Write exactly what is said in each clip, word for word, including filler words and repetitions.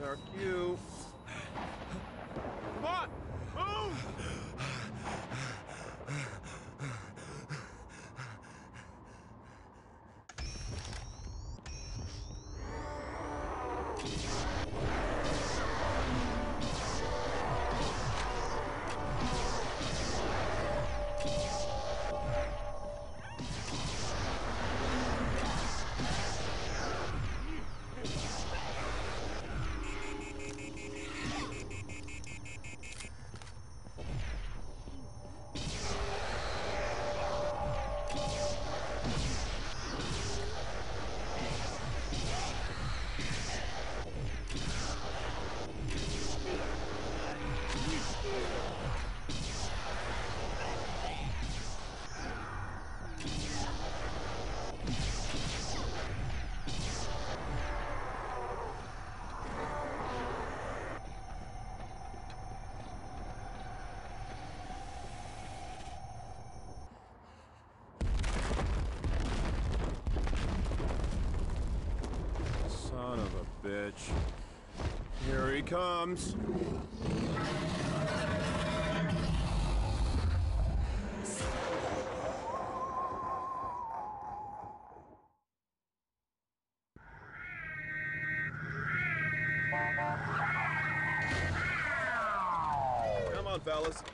Our cue. Come on! Move! Son of a bitch. Here he comes. Come on, fellas.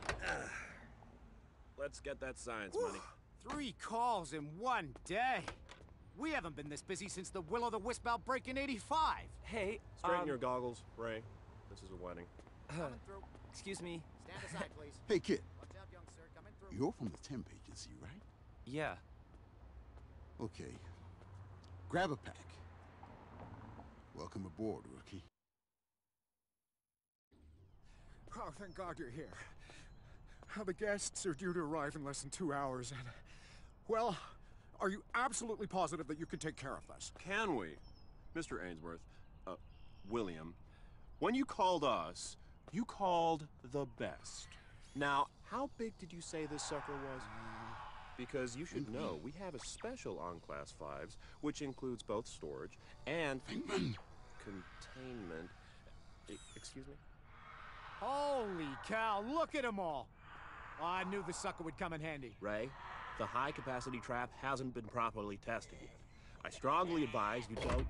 Let's get that science money. Three calls in one day. We haven't been this busy since the Will-o'-the-Wisp outbreak in eighty-five. Hey, Straighten um, your goggles, Ray. This is a wedding. Coming through. excuse me. Stand aside, please. Hey, kid. Watch out, young sir. Coming through. You're from the temp agency, right? Yeah. Okay. Grab a pack. Welcome aboard, rookie. Oh, thank God you're here. Uh, The guests are due to arrive in less than two hours, and... Well, are you absolutely positive that you can take care of this? Can we? Mister Ainsworth, uh, William, when you called us, you called the best. Now, how big did you say this sucker was? Because you should know, we have a special on Class fives, which includes both storage and containment. E- excuse me? Holy cow, look at them all. Oh, I knew the sucker would come in handy. Ray, the high-capacity trap hasn't been properly tested yet. I strongly advise you don't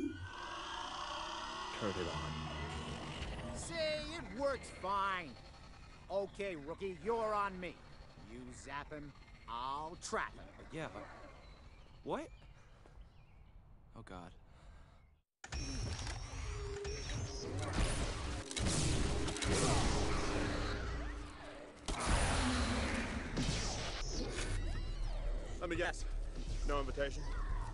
turn it on. See, it works fine. Okay, rookie, you're on me. You zap him, I'll trap him. Yeah, but... What? Oh, God. Let me guess. No invitation?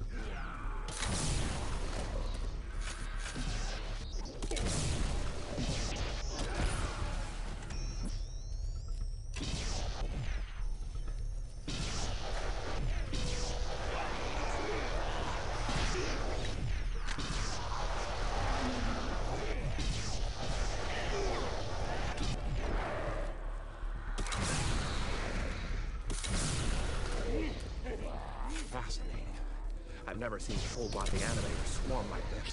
Fascinating. I've never seen full-body animators swarm like this.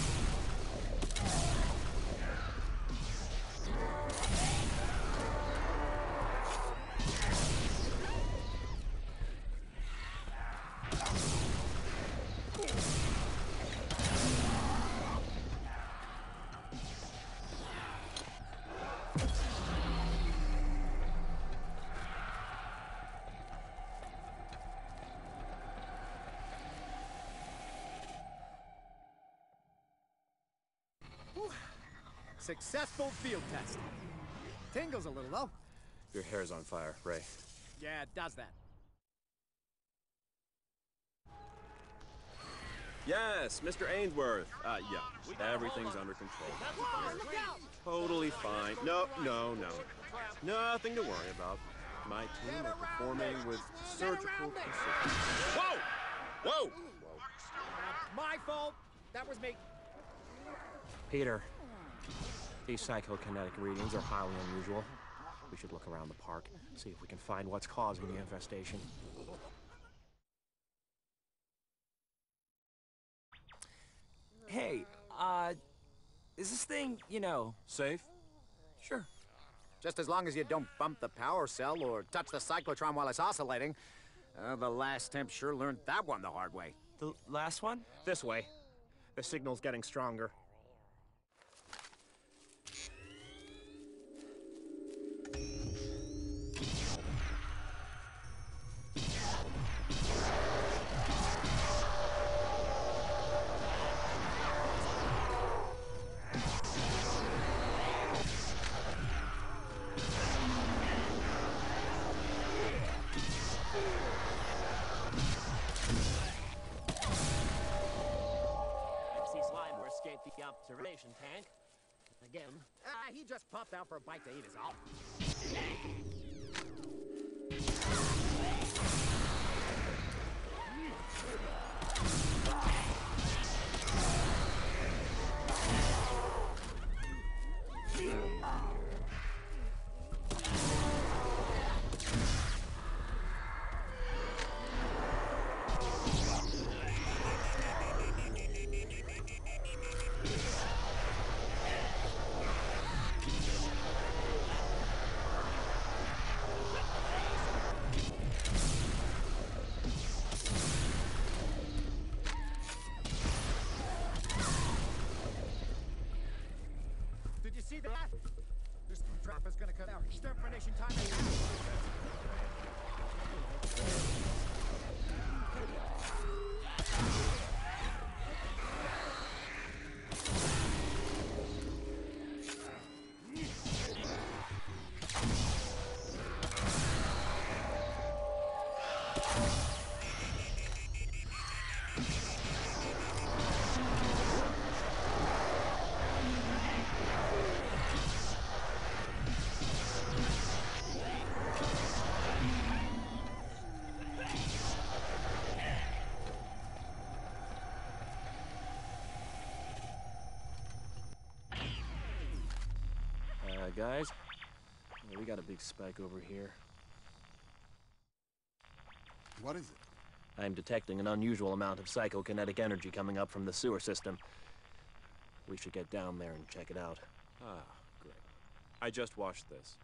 Successful field test. Tingles a little, though. Your hair's on fire, Ray. Yeah, it does that. Yes, Mister Ainsworth. Uh, yeah, everything's under control. Whoa, look out! Totally fine. No, no, no. Nothing to worry about. My team are performing with surgical precision. Whoa! Whoa! Whoa! Uh, my fault. That was me. Peter, these psychokinetic readings are highly unusual. We should look around the park, see if we can find what's causing the infestation. Hey, uh, Is this thing, you know... Safe? Sure. Just as long as you don't bump the power cell or touch the cyclotron while it's oscillating. Uh, the last temp sure learned that one the hard way. The last one? This way. The signal's getting stronger. The observation tank. Again. Ah, he just popped out for a bite to eat is all. Did you see that? This trap is gonna cut out extermination time in half. Uh, guys, yeah, we got a big spike over here. What is it? I'm detecting an unusual amount of psychokinetic energy coming up from the sewer system. We should get down there and check it out. Ah, great. I just watched this.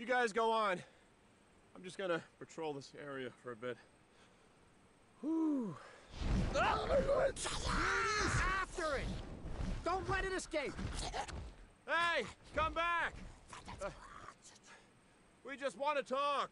You guys go on. I'm just gonna patrol this area for a bit. Whew. After it! Don't let it escape! Hey, come back! Uh, we just want to talk.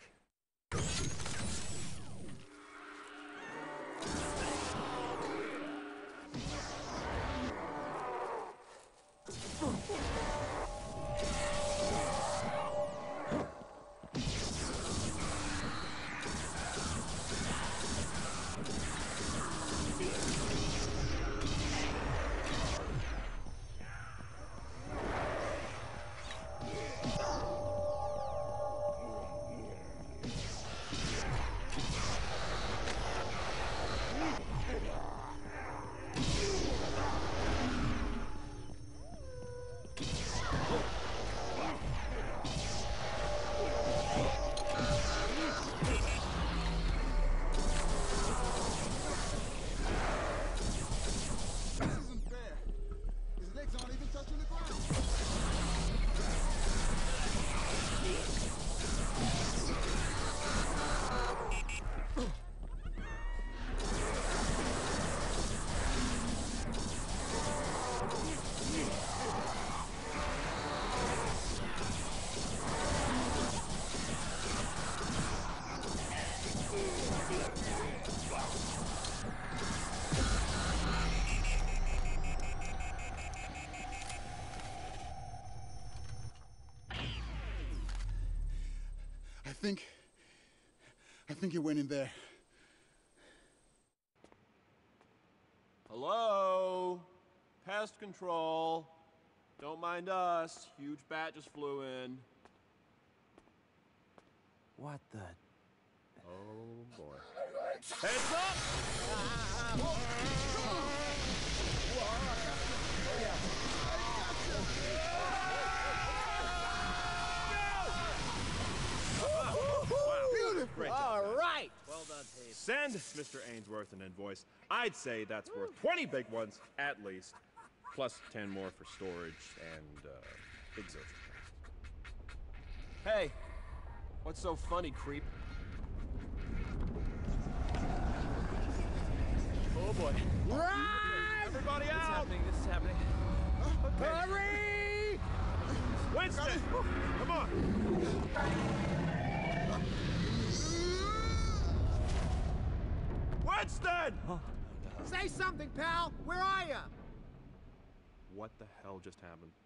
I think... I think it went in there. Hello? Pest control. Don't mind us. Huge bat just flew in. What the? Oh, boy. Heads up! Great job. All right! Well done, Pete. Send Mister Ainsworth an invoice. I'd say that's worth twenty big ones, at least. Plus ten more for storage and, uh, exertion. Hey, what's so funny, creep? Oh boy. Run! Everybody It's out! happening. This is happening. Hurry! Winston! Come on! Winston! Say something, pal! Where are you? What the hell just happened?